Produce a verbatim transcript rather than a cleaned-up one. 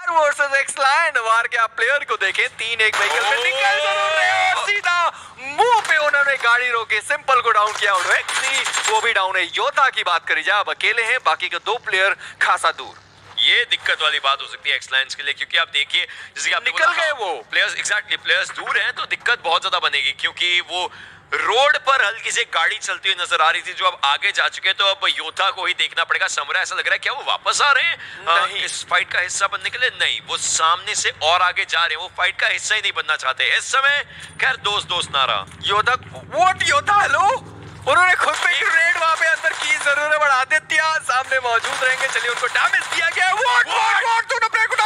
Versus एक्सलैंड वार के आप player को देखें, तीन एक व्हीकल में निकल जरूर रहे हैं और सीधा मुंह पे उन्होंने गाड़ी रोके सिंपल को डाउन किया और एक्सी वो भी डाउन है। योद्धा की बात करी जाए, अब अकेले हैं, बाकी के दो प्लेयर खासा दूर। ये दिक्कत वाली बात हो सकती है एक्सलाइंस के लिए, क्योंकि आप देखिए जैसे कि आप निकल गए वो प्लेयर्स, एग्जैक्टली प्लेयर्स दूर हैं तो दिक्कत बहुत ज्यादा बनेगी, क्योंकि वो रोड पर हल्की से गाड़ी चलती हुई नजर आ रही थी जो अब आगे जा चुके हैं, तो अब योद्धा को ही देखना पड़ेगा। समरा ऐसा लग रहा है क्या वो वापस आ रहे हैं नहीं। आ, इस फाइट का हिस्सा बनने के लिए? नहीं, वो सामने से और आगे जा रहे हैं, वो फाइट का हिस्सा ही नहीं बनना चाहते इस समय। खैर दोस्त दोस्त ना रहा। योद्धा, व्हाट योद्धा, हेलो, उन्होंने खुद पे ग्रेड वहां पे अंदर की जरूर है, बट आदित्य सामने मौजूद रहेंगे। चलिए उनको डैमेज दिया गया। व्हाट व्हाट व्हाट तूने